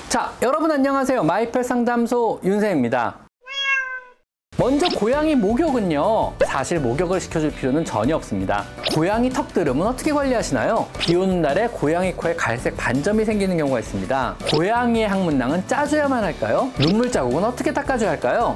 자, 여러분 안녕하세요. 마이펫 상담소 윤쌤입니다. 먼저 고양이 목욕은요, 사실 목욕을 시켜줄 필요는 전혀 없습니다. 고양이 턱드름은 어떻게 관리하시나요? 비 오는 날에 고양이 코에 갈색 반점이 생기는 경우가 있습니다. 고양이의 항문낭은 짜줘야만 할까요? 눈물 자국은 어떻게 닦아줘야 할까요?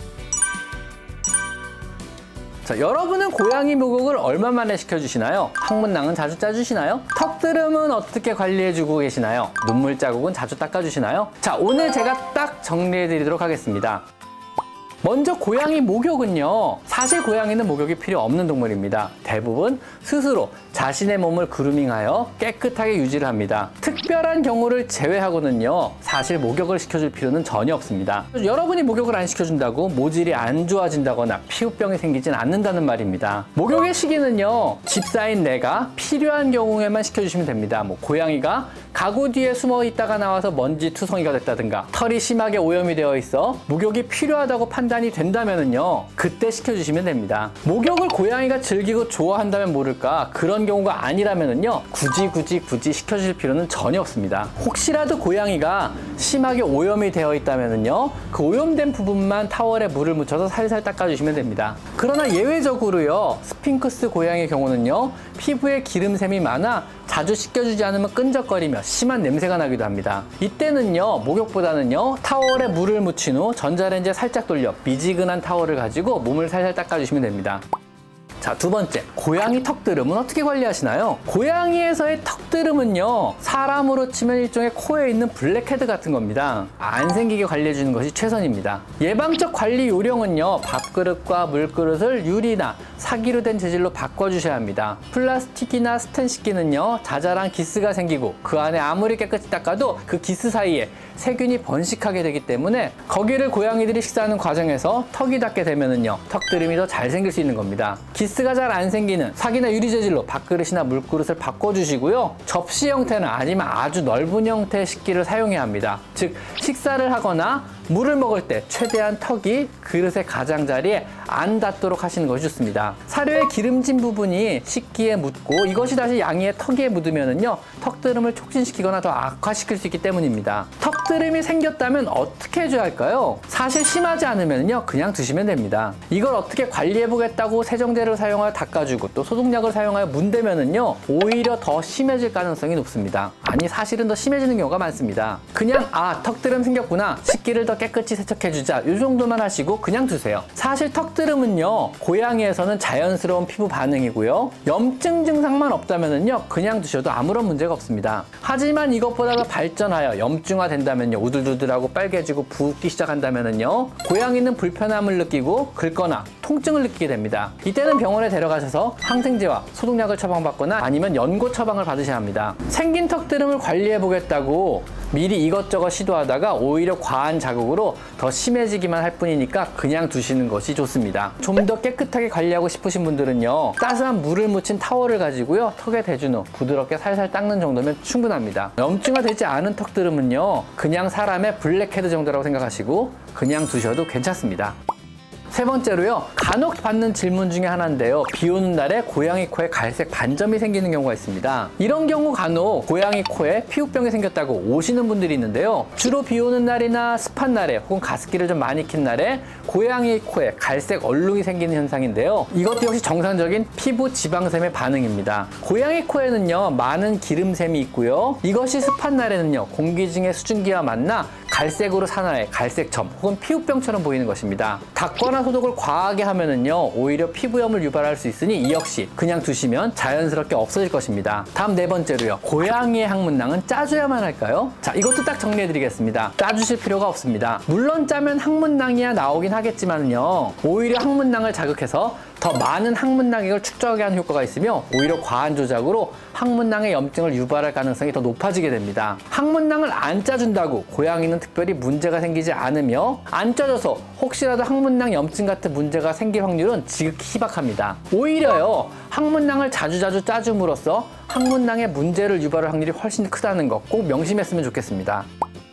자, 여러분은 고양이 목욕을 얼마 만에 시켜주시나요? 항문낭은 자주 짜주시나요? 턱드름은 어떻게 관리해주고 계시나요? 눈물 자국은 자주 닦아주시나요? 자, 오늘 제가 딱 정리해드리도록 하겠습니다. 먼저 고양이 목욕은요, 사실 고양이는 목욕이 필요 없는 동물입니다. 대부분 스스로 자신의 몸을 그루밍하여 깨끗하게 유지를 합니다. 특별한 경우를 제외하고는요, 사실 목욕을 시켜줄 필요는 전혀 없습니다. 여러분이 목욕을 안 시켜준다고 모질이 안 좋아진다거나 피부병이 생기진 않는다는 말입니다. 목욕의 시기는요, 집사인 내가 필요한 경우에만 시켜주시면 됩니다. 고양이가 가구 뒤에 숨어 있다가 나와서 먼지 투성이가 됐다든가, 털이 심하게 오염이 되어 있어 목욕이 필요하다고 판단이 된다면은요, 그때 시켜주시면 됩니다. 목욕을 고양이가 즐기고 좋아한다면 모를까, 그런 경우가 아니라면은요, 굳이 시켜줄 필요는 전혀 없습니다. 혹시라도 고양이가 심하게 오염이 되어 있다면은요, 그 오염된 부분만 타월에 물을 묻혀서 살살 닦아주시면 됩니다. 그러나 예외적으로요, 스핑크스 고양이의 경우는요, 피부에 기름샘이 많아 자주 씻겨주지 않으면 끈적거리며 심한 냄새가 나기도 합니다. 이때는요, 목욕보다는요, 타월에 물을 묻힌 후 전자레인지에 살짝 돌려 미지근한 타월을 가지고 몸을 살살 닦아주시면 됩니다. 자, 두 번째, 고양이 턱드름은 어떻게 관리하시나요? 고양이에서의 턱드름은요, 사람으로 치면 일종의 코에 있는 블랙헤드 같은 겁니다. 안 생기게 관리해주는 것이 최선입니다. 예방적 관리 요령은요, 밥그릇과 물그릇을 유리나 사기로 된 재질로 바꿔주셔야 합니다. 플라스틱이나 스텐식기는요, 자잘한 기스가 생기고 그 안에 아무리 깨끗이 닦아도 그 기스 사이에 세균이 번식하게 되기 때문에 거기를 고양이들이 식사하는 과정에서 턱이 닿게 되면은요, 턱드름이 더 잘 생길 수 있는 겁니다. 기스가 잘 안 생기는 사기나 유리 재질로 밥그릇이나 물그릇을 바꿔주시고요, 접시 형태는 아니면 아주 넓은 형태의 식기를 사용해야 합니다. 즉, 식사를 하거나 물을 먹을 때 최대한 턱이 그릇의 가장자리에 안 닿도록 하시는 것이 좋습니다. 사료의 기름진 부분이 식기에 묻고 이것이 다시 양이의 턱에 묻으면은요, 턱드름을 촉진시키거나 더 악화시킬 수 있기 때문입니다. 턱드름이 생겼다면 어떻게 해줘야 할까요? 사실 심하지 않으면요, 그냥 두시면 됩니다. 이걸 어떻게 관리해 보겠다고 세정제를 사용하여 닦아주고 또 소독약을 사용하여 문대면은요, 오히려 더 심해질 가능성이 높습니다. 아니, 사실은 더 심해지는 경우가 많습니다. 그냥 턱드름 생겼구나, 식기를 더 깨끗이 세척해주자, 이 정도만 하시고 그냥 두세요. 사실 턱드름은요, 고양이에서는 자연스러운 피부 반응이고요, 염증 증상만 없다면은요, 그냥 두셔도 아무런 문제가 없습니다. 하지만 이것보다 더 발전하여 염증화 된다면요, 우들두들하고 빨개지고 붓기 시작한다면은요, 고양이는 불편함을 느끼고 긁거나 통증을 느끼게 됩니다. 이때는 병원에 데려가셔서 항생제와 소독약을 처방받거나 아니면 연고 처방을 받으셔야 합니다. 생긴 턱드름을 관리해 보겠다고 미리 이것저것 시도하다가 오히려 과한 자극으로 더 심해지기만 할 뿐이니까 그냥 두시는 것이 좋습니다. 좀 더 깨끗하게 관리하고 싶으신 분들은요, 따스한 물을 묻힌 타월을 가지고요, 턱에 대준 후 부드럽게 살살 닦는 정도면 충분합니다. 염증화 되지 않은 턱드름은요, 그냥 사람의 블랙헤드 정도라고 생각하시고 그냥 두셔도 괜찮습니다. 세 번째로요, 간혹 받는 질문 중에 하나인데요, 비 오는 날에 고양이 코에 갈색 반점이 생기는 경우가 있습니다. 이런 경우 간혹 고양이 코에 피부병이 생겼다고 오시는 분들이 있는데요, 주로 비 오는 날이나 습한 날에 혹은 가습기를 좀 많이 킨 날에 고양이 코에 갈색 얼룩이 생기는 현상인데요, 이것도 역시 정상적인 피부 지방샘의 반응입니다. 고양이 코에는요, 많은 기름샘이 있고요, 이것이 습한 날에는요, 공기 중의 수증기와 만나 갈색으로 산화해 갈색점 혹은 피부병처럼 보이는 것입니다. 닦거나 소독을 과하게 하면은요, 오히려 피부염을 유발할 수 있으니 이 역시 그냥 두시면 자연스럽게 없어질 것입니다. 다음 네 번째로요, 고양이의 항문낭은 짜줘야만 할까요? 자, 이것도 딱 정리해 드리겠습니다. 짜주실 필요가 없습니다. 물론 짜면 항문낭이야 나오긴 하겠지만요, 오히려 항문낭을 자극해서 더 많은 항문낭액을 축적하게 하는 효과가 있으며 오히려 과한 조작으로 항문낭의 염증을 유발할 가능성이 더 높아지게 됩니다. 항문낭을 안 짜준다고 고양이는 특별히 문제가 생기지 않으며, 안 짜줘서 혹시라도 항문낭 염증 같은 문제가 생길 확률은 지극히 희박합니다. 오히려요, 항문낭을 자주자주 짜줌으로써 항문낭에 문제를 유발할 확률이 훨씬 크다는 것 꼭 명심했으면 좋겠습니다.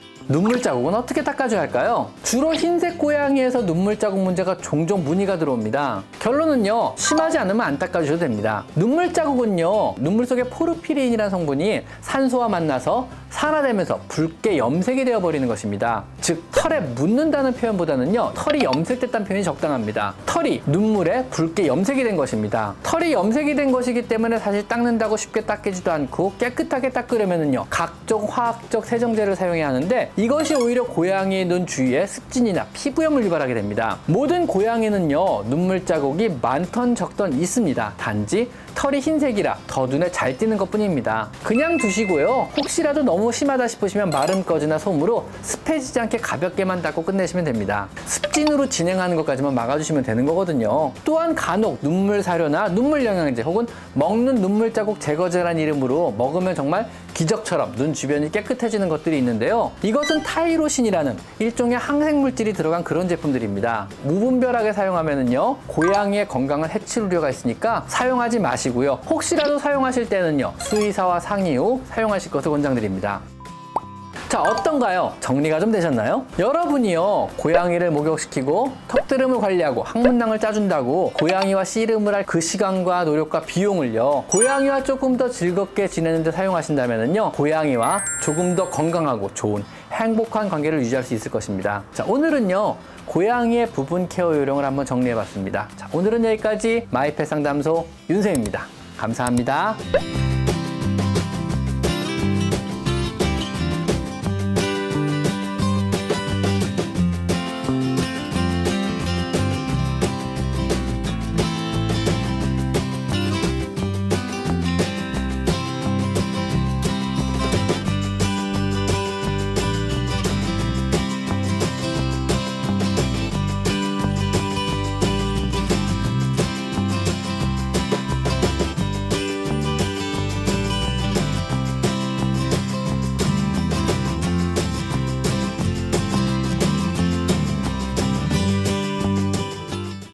눈물 자국은 어떻게 닦아줘야 할까요? 주로 흰색 고양이에서 눈물 자국 문제가 종종 문의가 들어옵니다. 결론은요, 심하지 않으면 안 닦아주셔도 됩니다. 눈물 자국은요, 눈물 속에 포르피린이라는 성분이 산소와 만나서 산화되면서 붉게 염색이 되어버리는 것입니다. 즉 털에 묻는다는 표현보다는요, 털이 염색됐다는 표현이 적당합니다. 털이 눈물에 붉게 염색이 된 것입니다. 털이 염색이 된 것이기 때문에 사실 닦는다고 쉽게 닦이지도 않고 깨끗하게 닦으려면은요, 각종 화학적 세정제를 사용해야 하는데 이것이 오히려 고양이의 눈 주위에 습진이나 피부염을 유발하게 됩니다. 모든 고양이는요, 눈물 자국이 많던 적던 있습니다. 단지 털이 흰색이라 더 눈에 잘 띄는 것 뿐입니다. 그냥 두시고요, 혹시라도 너무 심하다 싶으시면 마름 꺼지나 솜으로 습해지지 않게 가볍게만 닦고 끝내시면 됩니다. 습진으로 진행하는 것까지만 막아주시면 되는 거거든요. 또한 간혹 눈물 사료나 눈물 영양제 혹은 먹는 눈물 자국 제거제란 이름으로 먹으면 정말 기적처럼 눈 주변이 깨끗해지는 것들이 있는데요. 이것은 타이로신이라는 일종의 항생물질이 들어간 그런 제품들입니다. 무분별하게 사용하면은요, 고양이의 건강을 해칠 우려가 있으니까 사용하지 마시고요. 혹시라도 사용하실 때는요, 수의사와 상의 후 사용하실 것을 권장드립니다. 자, 어떤가요? 정리가 좀 되셨나요? 여러분이요, 고양이를 목욕시키고 턱드름을 관리하고 항문낭을 짜준다고 고양이와 씨름을 할 그 시간과 노력과 비용을요, 고양이와 조금 더 즐겁게 지내는 데 사용하신다면요, 고양이와 조금 더 건강하고 좋은 행복한 관계를 유지할 수 있을 것입니다. 자, 오늘은요, 고양이의 부분 케어 요령을 한번 정리해봤습니다. 자, 오늘은 여기까지 마이펫 상담소 윤쌤입니다. 감사합니다.